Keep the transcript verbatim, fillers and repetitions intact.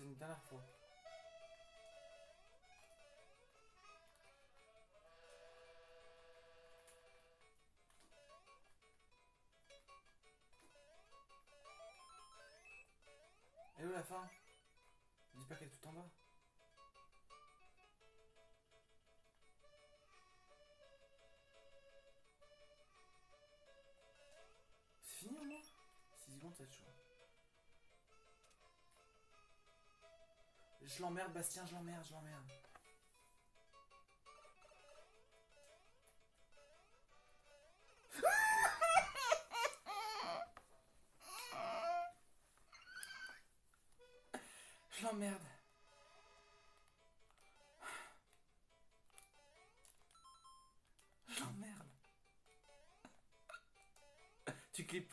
c'est une dernière fois. Elle est où la fin? Dis pas qu'elle est tout en bas. C'est fini au moins? six secondes, ça va être chaud. Je l'emmerde, Bastien, je l'emmerde, je l'emmerde. Je l'emmerde.